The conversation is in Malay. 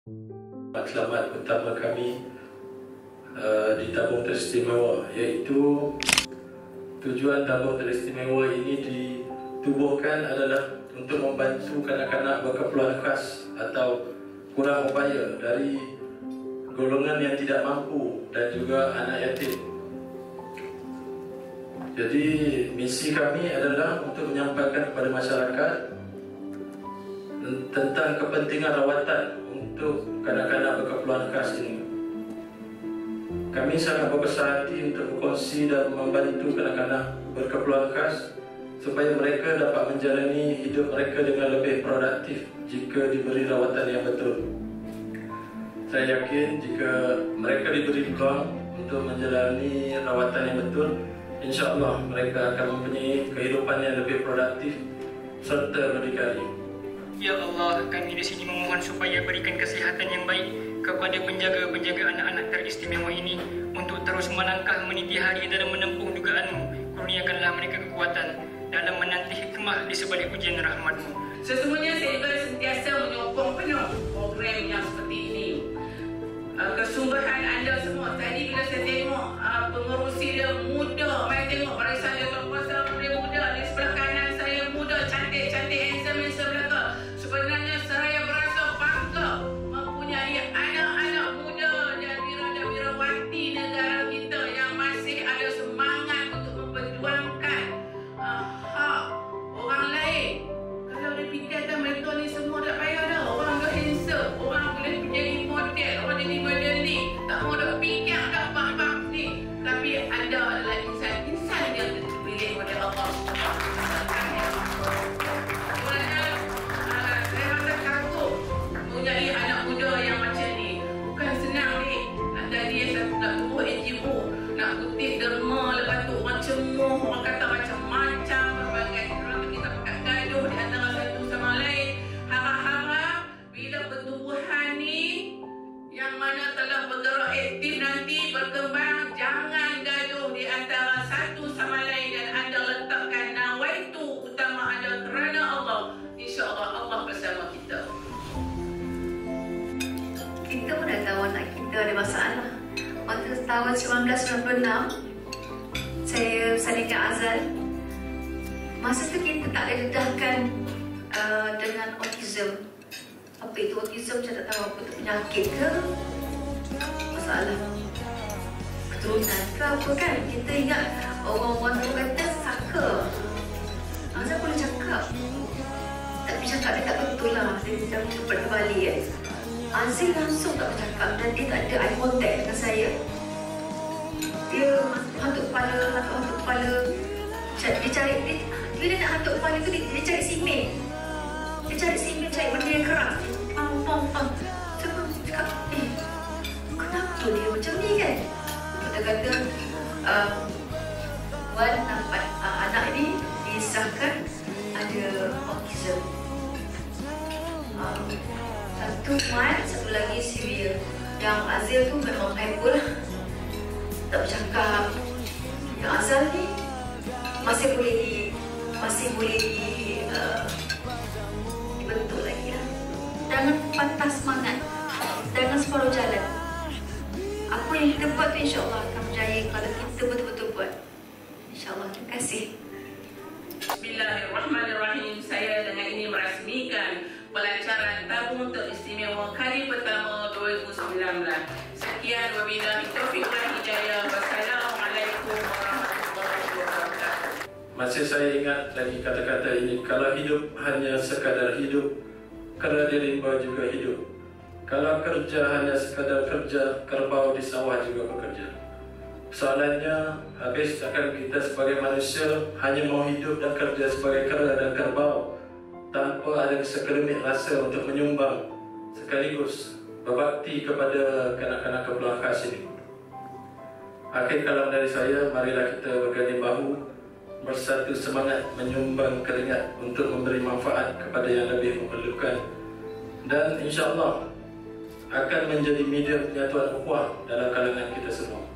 Selamat pertama kami di tabung teristimewa, iaitu tujuan tabung teristimewa ini ditubuhkan adalah untuk membantu kanak-kanak berkeperluan khas atau kurang upaya dari golongan yang tidak mampu dan juga anak yatim. Jadi misi kami adalah untuk menyampaikan kepada masyarakat tentang kepentingan rawatan untuk kanak-kanak berkeperluan khas ini. Kami sangat berbesar hati untuk berkongsi dan membantu kanak-kanak berkeperluan khas supaya mereka dapat menjalani hidup mereka dengan lebih produktif jika diberi rawatan yang betul. Saya yakin jika mereka diberi peluang untuk menjalani rawatan yang betul, insya-Allah mereka akan mempunyai kehidupan yang lebih produktif serta berdikari. Ya Allah, kami di sini memohon supaya berikan kesihatan yang baik kepada penjaga-penjaga anak-anak teristimewa ini untuk terus melangkah meniti hari dalam menempuh dugaan-Mu. Kurniakanlah mereka kekuatan dalam menanti hikmah di sebalik ujian rahmat-Mu. Sesungguhnya saya juga sentiasa menyokong penuh program yang seperti ini. Kesungguhan anda semua. Tadi bila saya tengok pengerusi dia muda, saya tengok barisan dia berkuasa, dia muda. Di sebelah kanan saya muda, cantik-cantik, handsome belaka. Sebenarnya saya berasa bangga mempunyai anak-anak muda dan wira-wirawati negara kita yang masih ada semangat untuk memperjuangkan hak orang lain. Kalau dia fikirkan mereka ni semua tak payah dah. Orang dah handsome, orang boleh menjadi model, orang jadi modeling. Tak mau dah fikir dah bab-bab ni. Tapi anda adalah insan yang dipilih oleh Allah Subhanahu Wa Taala. Saya rasa kagum mempunyai anak muda yang macam ni. Bukan senang ni. Tadi saya nak tubuh NGO, nak kutip derma, lepas tu orang cemuh, orang kata macam-macam, berbagai orang kita pakai gaduh di antara satu sama lain. Harap-harap bila pertumbuhan ni yang mana telah bergerak aktif nanti berkembang, jangan gaduh di antara satu sama lain dan anda letakkan nawaitu utama anda kerana Allah. InsyaAllah Allah bersama kita. Kita pun dah tahu anak kita ada masalah. Waktu tahun 1996, saya bersandingkan Azal. Masa tu kita tak ada dedahkan dengan autism. Apa itu autism, saya tak tahu apa itu, penyakit ke, masalah keturunan ke apa kan. Kita ingat orang-orang tu kata saka. Azal boleh cakap, tapi cakap dia tak betul lah. Dia macam cepat kembali kan. Azil langsung tak bercakap dan dia tak ada eye contact dengan saya. Dia hantuk kepala. Dia cari, bila dia nak hantuk kepala tu, dia cari simen. Dia cari simen, cari benda yang keras. Pam. Saya cakap, kenapa dia macam ni kan? Kita kata, Wan nampak anak ni disahkan ada autism. Satu mild, satu lagi severe. Yang Azil tu memang hyper lah, tak bercakap. Yang Azal ni masih boleh dibentuk lagi lah. Jangan patah semangat, jangan separuh jalan. Apa yang kita buat tu insyaAllah akan berjaya kalau kita betul-betul buat. InsyaAllah. Terima kasih. Bismillahirrahmanirrahim. Saya dengan ini merasmikan pelancaran tabung teristimewa kali pertama 2019. Sekian, wabillahi taufiq wal hidayah. Wassalamualaikum warahmatullahi wabarakatuh. Masih saya ingat lagi kata-kata ini, kalau hidup hanya sekadar hidup, kera di rimba juga hidup. Kalau kerja hanya sekadar kerja, kerbau di sawah juga bekerja. Soalannya, habis akan kita sebagai manusia hanya mau hidup dan kerja sebagai kera dan kerbau tanpa ada sekelumit rasa untuk menyumbang sekaligus berbakti kepada kanak-kanak keperluan khas ini. Akhir kalam dari saya, marilah kita berganding bahu, bersatu semangat menyumbang keringat untuk memberi manfaat kepada yang lebih memerlukan, dan insya-Allah akan menjadi media penyatuan ukhuwah dalam kalangan kita semua.